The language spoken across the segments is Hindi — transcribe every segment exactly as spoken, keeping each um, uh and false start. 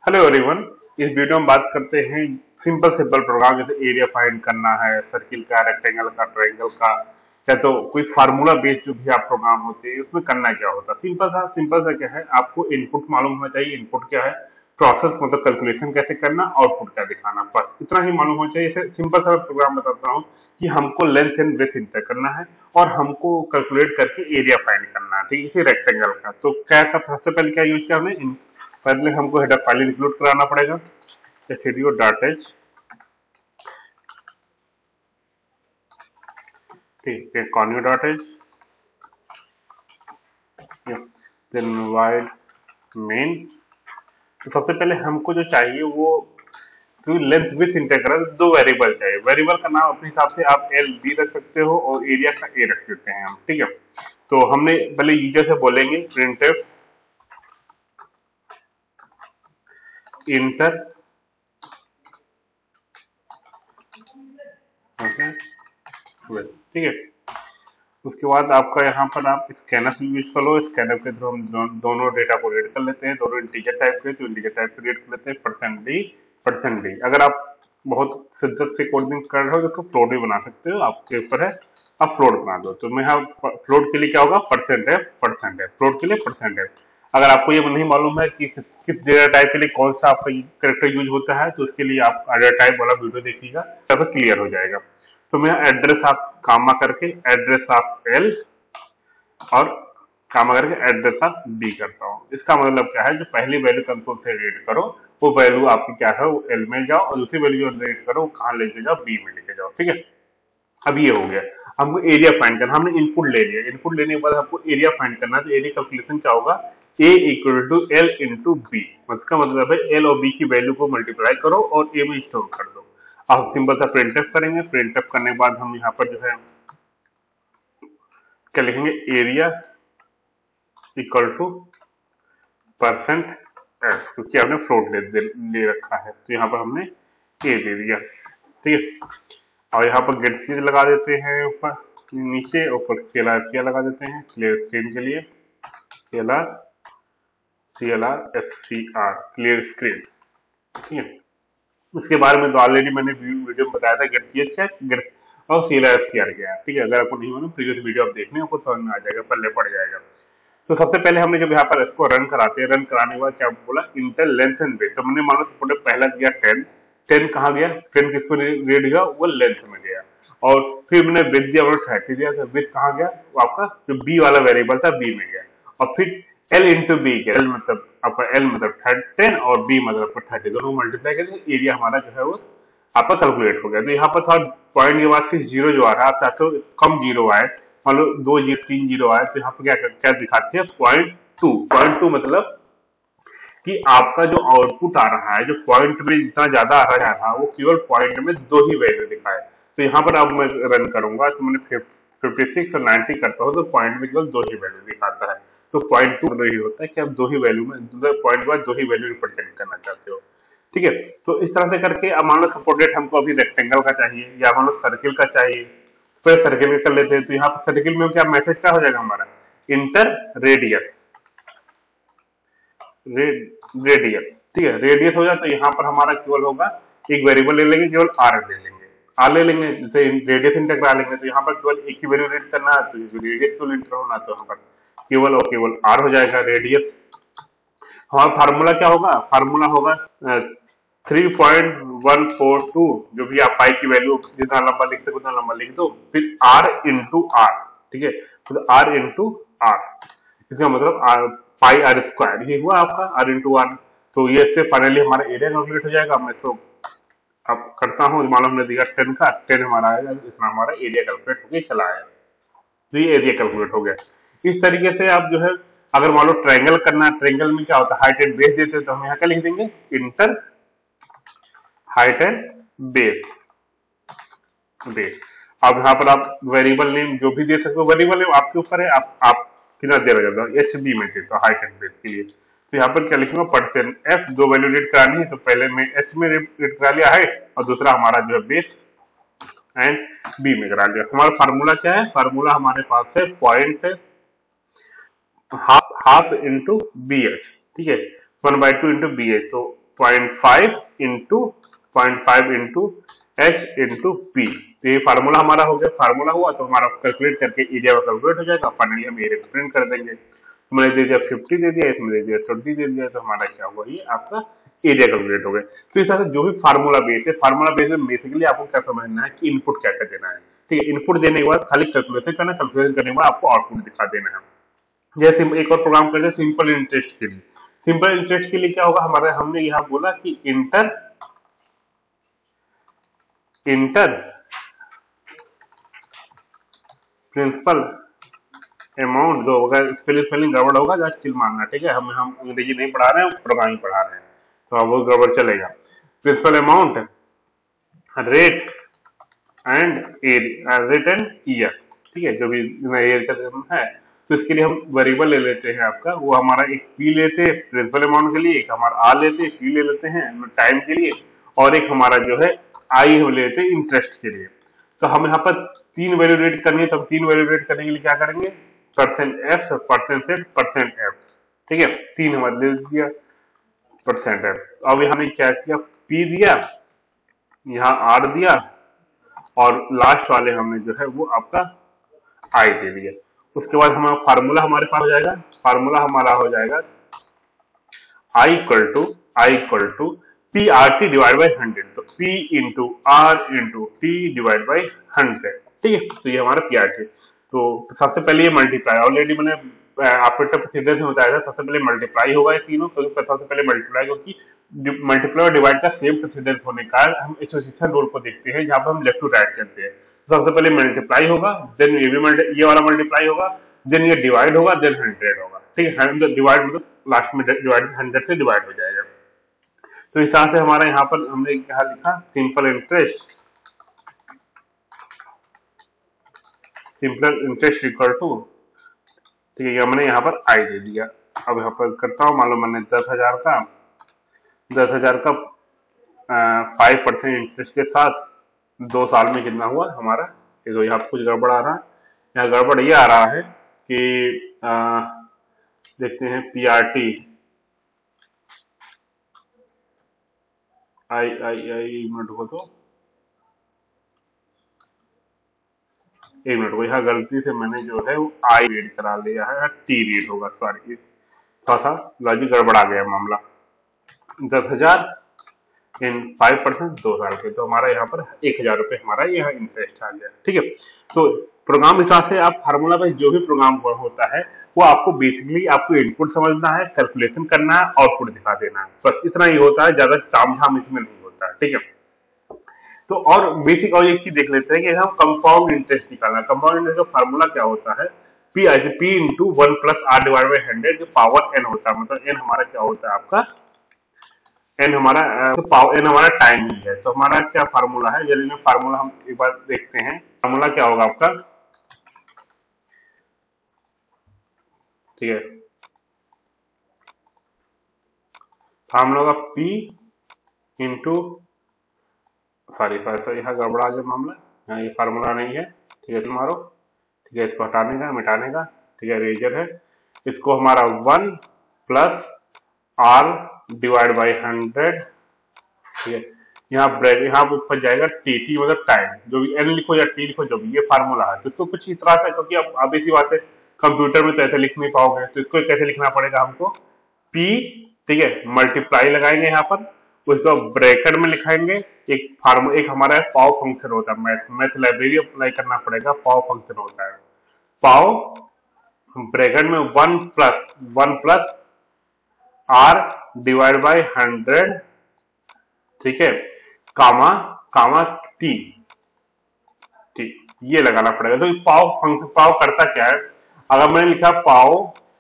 Hello everyone. इस वीडियो में बात करते हैं सिंपल सिंपल प्रोग्राम, जैसे एरिया फाइंड करना है, सर्किल का, रेक्टेंगल का, ट्रायंगल का, या तो कोई फार्मूला बेस्ड जो भी आप प्रोग्राम होते हैं उसमें करना क्या होता है। सिंपल सा सिंपल सा क्या है, आपको इनपुट मालूम होना चाहिए। इनपुट क्या है, प्रोसेस मतलब कैलकुलेशन कैसे करना, आउटपुट क्या दिखाना, बस इतना ही मालूम होना चाहिए। इसे सिंपल सा प्रोग्राम बताता हूँ कि हमको लेंथ एंड ब्रेथ इंटर करना है और हमको कैलकुलेट करके एरिया फाइंड करना है। ठीक है, इसी रेक्टेंगल का तो क्या था, सबसे पहले क्या यूज किया हमने, पहले हमको हेडर फाइल इंक्लूड कराना पड़ेगा, एसटीडीओ डॉट एच। ठीक है, conio dot h, then void main. तो सबसे पहले हमको जो चाहिए वो, क्योंकि लेंथ विथ इंटीग्रल दो वेरिएबल चाहिए। वेरिएबल का नाम अपने हिसाब से आप एल बी रख सकते हो और एरिया का ए रख देते हैं हम। ठीक है, तो हमने पहले यूजर से बोलेंगे प्रिंटफ इंटर, ठीक है। उसके बाद आपका यहाँ पर आप स्कैनर यूज कर लो। स्कैनर के थ्रू हम दो, दोनों डेटा को रीड कर लेते हैं। दोनों इंटीजर टाइप के, तो इंटीजर टाइप के रीड कर लेते हैं, परसेंट डी परसेंट डी। अगर आप बहुत शिद्दत से कोडिंग कर रहे हो तो उसको फ्लोट भी बना सकते हो, आपके ऊपर है, आप फ्लोट बना दो। तो मैं यहाँ फ्लोट के लिए क्या होगा, परसेंट है, परसेंट है, फ्लोट के लिए परसेंट है। अगर आपको ये नहीं मालूम है कि किस किस डेटा टाइप के लिए कौन सा आपका करेक्टर यूज होता है, तो उसके लिए आप डेटा टाइप वाला वीडियो देखिएगा, तब क्लियर हो जाएगा। तो मैं एड्रेस ऑफ कामा करके एड्रेस ऑफ एल और कामा करके एड्रेस ऑफ बी करता हूँ। इसका मतलब क्या है, जो पहली वैल्यू कंसोल से रीड करो वो वैल्यू आपकी क्या है, वो एल में जाओ, और दूसरी वैल्यू जो रीड करो वो कहाँ लेके जाओ, बी में लेके जाओ। ठीक है, अब ये हो गया। हमको एरिया फाइंड करना, हमने इनपुट ले लिया। इनपुट लेने के बाद हमको एरिया फाइंड करना है। तो एरिया कैलकुलेशन क्या होगा, A equal to L into B. इसका मतलब है एल और बी की वैल्यू को मल्टीप्लाई करो और ए में स्टोर कर दो। अब सिंपल सा प्रिंटफ करेंगे। प्रिंटफ करने के बाद हम यहाँ पर जो है क्या लिखेंगे, area equal to percent F, क्योंकि हमने फ्लोट ले, ले, ले रखा है, तो यहाँ पर हमने ए दे दिया। ठीक है, और यहाँ पर गेट सी लगा देते हैं ऊपर नीचे, ऊपर सी एल आर सी लगा देते हैं क्लियर स्क्रीन के लिए, C L R C L R S C R clear screen. ठीक है, उसके बारे में तो ऑलरेडी मैंने वीडियो में बताया था, गेट सी एच क्या, गेट और C L R C R क्या है। ठीक है, अगर आपको नहीं मालूम प्रीवियस वीडियो आप देख लें, आपको समझ में आ जाएगा, पल्ले पड़ जाएगा। तो सबसे पहले हमने जब यहाँ पर इसको रन कराते हैं, रन कराने के बाद क्या बोला, इंटर लेंथ एंड ब्रेथ। तो मैंने मानो सपोर्ट पहला दिया टेन, टेन कहाँ गया, टेन किसको रीड गया, वो लेंथ में गया। और फिर मैंने ब्रेथ दिया, मैंने थर्टी दिया, तो ब्रेथ कहाँ गया, वो आपका जो बी वाला वेरिएबल था बी में गया। और फिर एल इंटू बी गया, एल मतलब आपका एल मतलब टेन और बी मतलब आपका थर्टी, दोनों मल्टीप्लाई करके एरिया हमारा जो है वो आपका कैलकुलेट हो गया। तो यहाँ पर थोड़ा पॉइंट के बाद सिक्स जीरो जो आ रहा है, आप चाहते हो कम जीरो आए, मान लो दो जीरो तीन जीरो आए, तो यहाँ पर क्या क्या दिखाती है, पॉइंट टू। पॉइंट टू मतलब कि आपका जो आउटपुट आ रहा है, जो पॉइंट में जितना ज्यादा आ रहा है वो केवल पॉइंट में दो ही वैल्यू दिखाए। तो यहाँ पर अब मैं रन करूंगा, तो मैंने फिफ्टी सिक्स और नाइनटी करता हूँ, तो पॉइंट में केवल दो ही वैल्यू दिखाता है। तो पॉइंट टू यही होता है कि आप दो ही वैल्यू में, पॉइंट के बाद दो ही वैल्यू रिप्रेजेंट करना चाहते हो। ठीक है, तो इस तरह से करके अब मान लो सपोर्ट डेट हमको अभी रेक्टेंगल का चाहिए या मान लो सर्किल का चाहिए, तो सर्किल कर लेते हैं। तो यहाँ पर सर्किल में क्या मैसेज क्या हो जाएगा हमारा, इंटर रेडियस, रेडियस। ठीक है, रेडियस हो जाए तो यहाँ पर हमारा केवल होगा, एक वेरिएबल ले लेंगे, केवल आर ले लेंगे, आर ले लेंगे, जैसे रेडियस इंटर आ लेंगे, तो यहाँ पर केवल एक ही वैल्यू रीड करना है, तो रेडियस केवल इंटर होना, तो यहाँ पर केवल और केवल आर हो जाएगा रेडियस। हमारा फार्मूला क्या होगा, फार्मूला होगा three point one four two, जो भी आप पाई की वैल्यू जितना लंबा लिख सको उतना लंबा लिख दो, फिर आर इंटू आर। ठीक है, तो आर इंटू आर, इसका मतलब आर पाई आर स्क्वायर, ये हुआ आपका आर इंटू आर। तो ये इससे फाइनली हमारा एरिया कैलकुलेट हो जाएगा। मैं तो अब करता हूँ, मालूम हमने दिया टेन का, टेन हमारा आएगा, इतना हमारा एरिया कैलकुलेट होकर चला आया। तो ये एरिया कैलकुलेट हो गया। इस तरीके से आप जो है, अगर मान लो ट्रायंगल करना है, ट्रायंगल में क्या होता है, हाइट एंड बेस देते हैं, तो हम यहाँ क्या लिख देंगे, enter height and base, base. अब यहाँ पर आप वेरिएबल नेम जो भी दे सकते हो, वेरिएबल नेम आपके ऊपर है, आप आप कितना देना चाहते हो, एच बी में देता हूँ हाइट एंड बेस के लिए। तो यहाँ पर क्या लिखूंगा, परसेंट एफ, दो वैल्यू रीड करानी है, तो पहले मैं एच में रीड करा लिया है, और दूसरा हमारा जो है बेस एंड बी में करा लिया। हमारा फार्मूला क्या है, फार्मूला हमारे पास है point half half into B H. ठीक है, one by two into B H. तो point five into point five into H into P. तो ये फार्मूला हमारा हो गया, फार्मूला हुआ तो हमारा कैलकुलेट करके एरिया कैलकुलेट हो जाएगा। फाइनली हम एरिया प्रिंट कर देंगे। तो मैंने दे दिया फिफ्टी दे दिया, इसमें दे दिया ट्वेंटी दे दिया, तो हमारा क्या हुआ, ये आपका एरिया कैलकुलेट हो गया। तो इस तरह से जो भी फार्मूला बेस है, फार्मूला बेस में बेसिकली आपको क्या समझना है कि इनपुट क्या क्या देना है। ठीक है, इनपुट देने के बाद खाली कैलकुलेशन करना, कैलकुलेशन करने के बाद आपको आउटपुट दिखा देना है। जैसे एक और प्रोग्राम करते हैं सिंपल इंटरेस्ट के लिए। सिंपल इंटरेस्ट के लिए क्या होगा हमारे, हमने यहाँ बोला कि इंटर इंटर प्रिंसिपल अमाउंट, जो होगा स्पेलिंग स्पेलिंग गड़बड़ होगा, जहाँ चिल मारना। ठीक है, हम हम अंग्रेजी नहीं पढ़ा रहे हैं, प्रोग्रामिंग पढ़ा रहे हैं, तो अब वो गड़बड़ चलेगा। Principal amount, rate and rate and year. ठीक है, जो भी ईयर का है, तो इसके लिए हम वेरिएबल ले लेते हैं आपका, वो हमारा एक पी लेते हैं प्रिंसिपल अमाउंट के लिए, एक हमारा आर लेते हैं, पी ले लेते हैं टाइम के लिए, और एक हमारा जो है आई हम लेते हैं इंटरेस्ट के लिए। तो हम यहाँ पर तीन वैल्यू रेट करनी है, तो हम तीन वैल्यू रेट करने के लिए क्या करेंगे, percent F, percent set, percent F. ठीक है, तीन हमारे दे दिया परसेंट एफ। अब हमने क्या किया, पी दिया, यहाँ आर दिया, और लास्ट वाले हमने जो है वो आपका आई दे दिया। उसके बाद हमारा फार्मूला हमारे पास हो जाएगा, फार्मूला हमारा हो जाएगा I equal to I equal to P R T divide by hundred. तो P into R into T divide by hundred. ठीक है, तो ये हमारा पी आर टी। तो सबसे पहले ये मल्टीप्लाई, ऑलरेडी मैंने ऑपरेटर प्रोसीजर में बताया था, सबसे पहले मल्टीप्लाई होगा ये तीनों, तो सबसे पहले मल्टीप्लाई, क्योंकि मल्टीप्लाई और डिवाइड का सेम प्रोसीजर होने का हम एसोसिएशन रूल को देखते हैं, जहां पर हम लेफ्ट टू राइट करते हैं। सबसे पहले मल्टीप्लाई होगा, देन ये भी ये वाला मल्टीप्लाई होगा, देन ये डिवाइड होगा, देन हंड्रेड होगा। ठीक है, डिवाइड मतलब लास्ट में डिवाइड हंड्रेड से डिवाइड हो जाएगा। तो इस तरह से हमारा यहाँ पर हमने क्या लिखा, simple interest, simple interest equal to, ठीक है, हमने यहाँ पर आई दे दिया। अब यहाँ पर करता हूँ, मान लो मैंने दस हजार का दस हजार का फाइव परसेंट इंटरेस्ट के साथ दो साल में कितना हुआ हमारा, तो यहाँ पर कुछ गड़बड़ आ रहा है। यहाँ गड़बड़ ये आ रहा है कि आ, देखते हैं P R T I I I minute को, तो एक मिनट को, यहाँ गलती से मैंने जो है वो आई रीड करा लिया है, टी रीड होगा, सॉरी, थोड़ा सा लॉजिक गड़बड़ा गया मामला। दस हजार इन फाइव परसेंट दो साल के, तो हमारा यहाँ पर एक हजार रुपये हमारा यहाँ इंटरेस्ट आ गया। ठीक है, तो प्रोग्राम हिसाब से आप फार्मूला वाइज जो भी प्रोग्राम होता है वो आपको बेसिकली आपको इनपुट समझना है, कैलकुलेशन करना है, आउटपुट दिखा देना है, बस इतना ही होता है, ज्यादा ताम झाम इसमें नहीं होता है। ठीक है, तो और बेसिक और एक चीज देख लेते हैं कि हम कंपाउंड इंटरेस्ट निकालना है। कंपाउंड इंटरेस्ट का फार्मूला क्या होता है, P I P into one plus R divide by hundred, जो पावर एन होता है, मतलब एन हमारा क्या होता है आपका, एन हमारा पावर एन हमारा टाइम ही है। तो हमारा क्या फार्मूला है, जल्दी फार्मूला हम एक बार देखते हैं। फार्मूला क्या होगा आपका, ठीक है, फार्मूला होगा पी इंटू, सॉरी सॉरी यहाँ गड़बड़ा गया मामला, यहाँ ये फार्मूला नहीं है। ठीक है, तुम मारो, ठीक है, इसको हटाने का, मिटाने का। ठीक है, रेजर है, इसको हमारा one plus R divide by hundred. ठीक है, यहाँ ब्रेक यहाँ ऊपर जाएगा टी, टी मतलब टाइम, जो भी एन लिखो या टी लिखो, जो भी ये फार्मूला है। तो इसको कुछ इस तरह से, क्योंकि अब अब ऐसी बात है कंप्यूटर में तो ऐसे लिख नहीं पाओगे, तो इसको कैसे लिखना पड़ेगा हमको, पी, ठीक है, मल्टीप्लाई लगाएंगे यहाँ पर, उसको ब्रैकेट में लिखाएंगे, एक फार्मू एक हमारा पाव फंक्शन होता है, मैथ मैथ लाइब्रेरी अप्लाई करना पड़ेगा, पाव फंक्शन होता है, पाव ब्रैकेट में one plus one plus R divide by hundred, ठीक है, कामा कामा टी, ठीक, ये लगाना पड़ेगा। तो पाव फंक्शन, पाव करता क्या है, अगर मैंने लिखा pav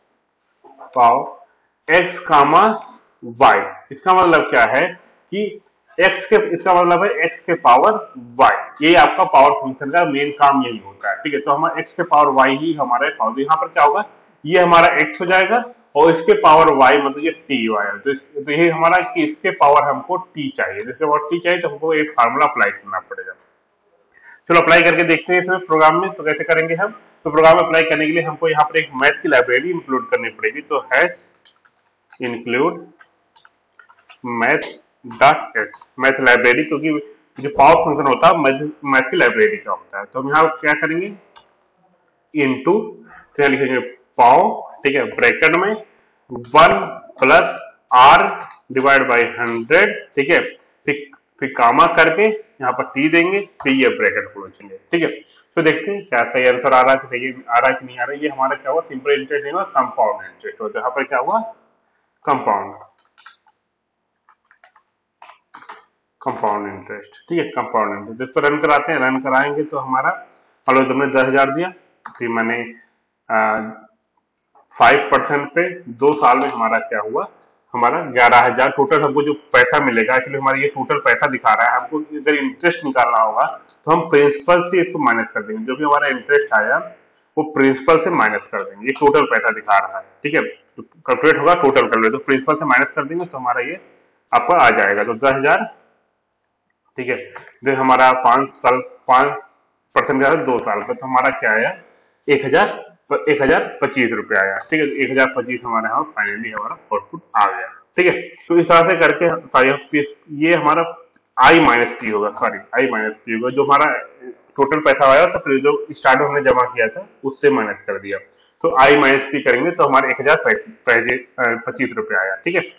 pav x comma y, इसका मतलब क्या है कि x के, इसका मतलब है x के पावर y, ये आपका पावर फंक्शन का मेन काम यही होता है। ठीक है, तो हमारा x के पावर y ही हमारा पावर, यहाँ पर क्या होगा, ये हमारा x हो जाएगा और इसके पावर y मतलब ये टी y है। तो, इस, तो ये हमारा कि इसके पावर हमको t चाहिए, इसके पावर t चाहिए, तो हमको एक फार्मूला अप्लाई करना पड़ेगा। चलो अप्लाई करके देखते हैं इसमें प्रोग्राम में, तो कैसे करेंगे हम। तो प्रोग्राम अप्लाई करने के लिए हमको यहाँ पर एक मैथ की लाइब्रेरी इंक्लूड करनी पड़ेगी। तो hash include math dot x, math library, क्योंकि जो पावर फंक्शन होता है मैथ मैथ की लाइब्रेरी का होता है। तो हम यहाँ क्या करेंगे, इनटू, तो यहाँ लिखेंगे पाव, ठीक है, ब्रैकेट में one plus R divide by hundred, ठीक है, फिर फिर कामा करके यहाँ पर टी देंगे, फिर ये ब्रैकेट क्लोज, ठीक है। तो देखते हैं क्या सही आंसर आ रहा है कि सही आ रहा है कि नहीं आ रहा है। ये हमारा क्या हुआ, सिंपल इंटरेस्ट नहीं हुआ, कंपाउंड इंटरेस्ट हुआ। तो यहाँ पर क्या हुआ, कंपाउंड कंपाउंड इंटरेस्ट, ठीक है, कंपाउंड इंटरेस्ट। जिसको रन कराते हैं, रन कराएंगे तो हमारा, हेलो तुमने दस हजार दिया, फिर मैंने फाइव परसेंट पे दो साल में हमारा क्या हुआ, हमारा ग्यारह हजार टोटल हमको जो पैसा मिलेगा। एक्चुअली हमारा ये टोटल पैसा दिखा रहा है, हमको अगर इंटरेस्ट निकालना होगा तो हम प्रिंसिपल से इसको माइनस कर देंगे। जो भी हमारा इंटरेस्ट आया वो प्रिंसिपल से माइनस कर देंगे। ये टोटल पैसा दिखा रहा है, ठीक है, तो कैलकुलेट होगा टोटल कर ले, तो प्रिंसिपल से माइनस कर देंगे तो हमारा ये आपका आ जाएगा। तो दस हजार, ठीक है, फिर हमारा पांच साल, पांच परसेंट का दो साल का, तो हमारा क्या आया, एक हजार एक हजार पच्चीस रुपये आया, ठीक है। एक हजार पच्चीस हमारे यहाँ फाइनली हमारा आउटपुट आ गया, ठीक है। तो इस तरह से करके ये हमारा आई माइनस टी होगा, सॉरी आई माइनस टी होगा, जो हमारा टोटल पैसा आया सब जो स्टार्ट में हमने जमा किया था उससे माइनस कर दिया। तो आई माइनस टी करेंगे तो हमारे एक हजार पच्चीस रुपये आया, ठीक है।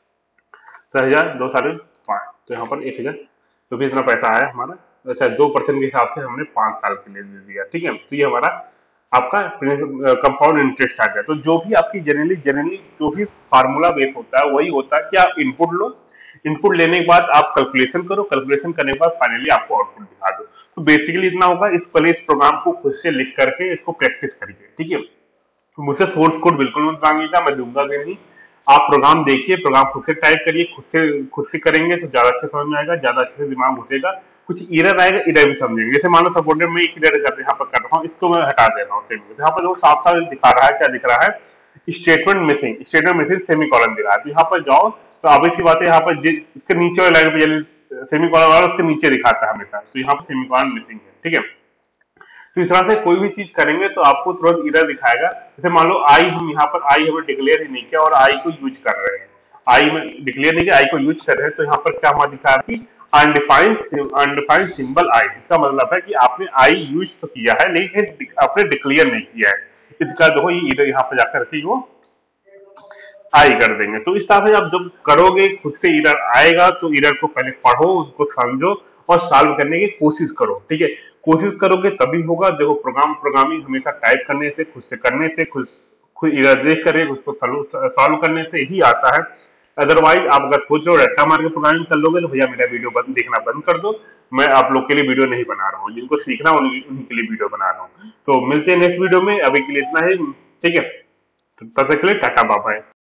दस हजार दो साल पाँच, तो यहाँ पर एक हजार, तो भी इतना पैसा आया हमारा। अच्छा, दो परसेंट के हिसाब से हमने पांच साल के लिए दे दिया, ठीक है। तो ये हमारा आपका कंपाउंड इंटरेस्ट आ गया। तो जो भी आपकी जनरली जनरली जो भी फार्मूला बेस होता है वही होता है कि आप इनपुट लो, इनपुट लेने के बाद आप कैलकुलेशन करो, कैलकुलेशन करने के बाद फाइनली आपको आउटपुट दिखा दो। तो बेसिकली इतना होगा। इस पहले इस प्रोग्राम को खुद से लिख करके इसको प्रैक्टिस करिए, ठीक है। मुझसे सोर्स कोड बिल्कुल मत मांगिएगा, मैं दूंगा भी नहीं। आप प्रोग्राम देखिए, प्रोग्राम खुद से टाइप करिए, खुद से खुद से करेंगे तो ज्यादा अच्छा समझ में आएगा, ज्यादा अच्छे से दिमाग घुसेगा। कुछ एरर आएगा, एरर भी समझेंगे। जैसे मान लो सपोर्टेड में एक एरर कर यहाँ पर कर रहा हूँ, इसको मैं हटा दे रहा हूँ सेमी, यहाँ पर जो साफ साफ दिखा रहा है, क्या दिख रहा है, statement missing, statement missing semicolon दिखा रहा है। यहाँ पर जाओ तो ऑब्वियस सी बात है, यहाँ पर इसके नीचे वाली लाइन पे सेमी कॉलन वाला उसके नीचे दिखाता है हमेशा, तो यहाँ पर सेमी कॉलन मिसिंग है, ठीक है। तो इस तरह से कोई भी चीज करेंगे तो आपको तुरंत एरर दिखाएगा। जैसे मान लो आई, हम यहाँ पर आई हमें डिक्लेयर ही नहीं किया और आई को यूज कर रहे हैं, आई में डिक्लेयर नहीं किया, आई को यूज कर रहे हैं, तो यहाँ पर क्या हमारा दिखा रहा है कि अनडिफाइंड अनडिफाइंड सिंबल आई। इसका मतलब है कि आपने आई यूज तो किया है लेकिन आपने डिक्लेयर नहीं किया है। इसका देखो ये एरर यहाँ पर जाकर के वो आई कर देंगे। तो इस तरह से आप जब करोगे खुद से एरर आएगा तो एरर को पहले पढ़ो, उसको समझो और सॉल्व करने की कोशिश करो, ठीक है। कोशिश करोगे तभी होगा। देखो प्रोग्राम प्रोग्रामिंग हमेशा टाइप करने से, खुद से करने से, खुद खुद एरर देख कर उसको सॉल्व करने से ही आता है। अदरवाइज आप अगर सोच रहे हो रट्टा मार के प्रोग्रामिंग कर लोगे तो भैया मेरा वीडियो बंद देखना बंद कर दो। मैं आप लोग के लिए वीडियो नहीं बना रहा हूँ, जिनको सीखना उन्हीं उन्हीं के लिए वीडियो बना रहा हूँ। तो मिलते हैं नेक्स्ट वीडियो में, अभी के लिए इतना ही, ठीक है। तब तक के लिए टाटा बाय बाय।